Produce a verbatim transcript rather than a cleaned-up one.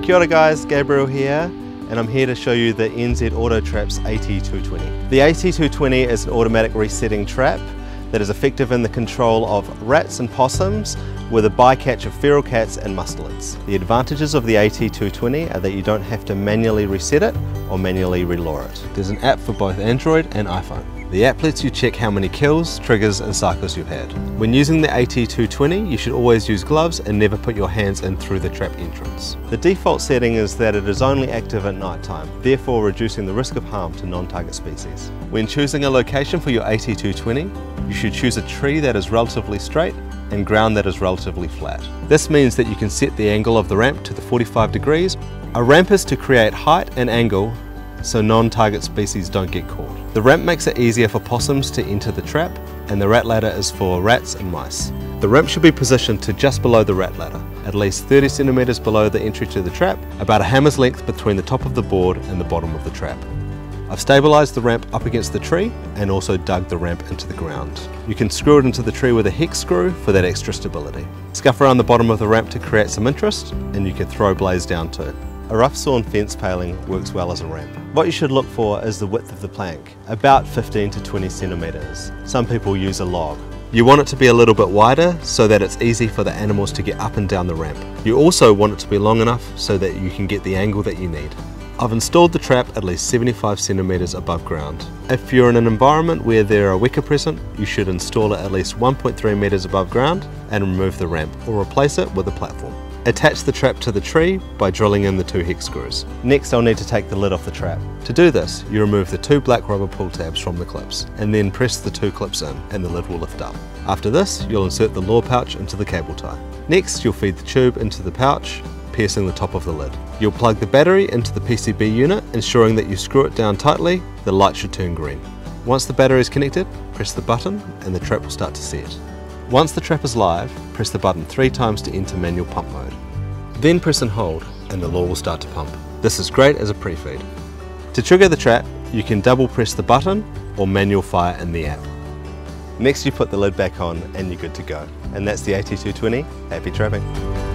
Kia ora guys, Gabriel here, and I'm here to show you the N Z AutoTraps A T two twenty. The A T two twenty is an automatic resetting trap that is effective in the control of rats and possums with a bycatch of feral cats and mustelids. The advantages of the A T two twenty are that you don't have to manually reset it or manually relure it. There's an app for both Android and iPhone. The app lets you check how many kills, triggers and cycles you've had. When using the A T two twenty, you should always use gloves and never put your hands in through the trap entrance. The default setting is that it is only active at night time, therefore reducing the risk of harm to non-target species. When choosing a location for your A T two twenty, you should choose a tree that is relatively straight and ground that is relatively flat. This means that you can set the angle of the ramp to the forty-five degrees. A ramp is to create height and angle so non-target species don't get caught. The ramp makes it easier for possums to enter the trap, and the rat ladder is for rats and mice. The ramp should be positioned to just below the rat ladder, at least thirty centimeters below the entry to the trap, about a hammer's length between the top of the board and the bottom of the trap. I've stabilised the ramp up against the tree and also dug the ramp into the ground. You can screw it into the tree with a hex screw for that extra stability. Scuff around the bottom of the ramp to create some interest, and you can throw blades down too. A rough sawn fence paling works well as a ramp. What you should look for is the width of the plank, about fifteen to twenty centimeters. Some people use a log. You want it to be a little bit wider so that it's easy for the animals to get up and down the ramp. You also want it to be long enough so that you can get the angle that you need. I've installed the trap at least seventy-five centimeters above ground. If you're in an environment where there are weka present, you should install it at least one point three meters above ground and remove the ramp or replace it with a platform. Attach the trap to the tree by drilling in the two hex screws. Next I'll need to take the lid off the trap. To do this, you remove the two black rubber pull tabs from the clips and then press the two clips in and the lid will lift up. After this, you'll insert the lure pouch into the cable tie. Next you'll feed the tube into the pouch, piercing the top of the lid. You'll plug the battery into the P C B unit, ensuring that you screw it down tightly. The light should turn green. Once the battery is connected, press the button and the trap will start to set. Once the trap is live, press the button three times to enter manual pump mode. Then press and hold and the lure will start to pump. This is great as a pre-feed. To trigger the trap, you can double press the button or manual fire in the app. Next you put the lid back on and you're good to go. And that's the A T two twenty. Happy trapping.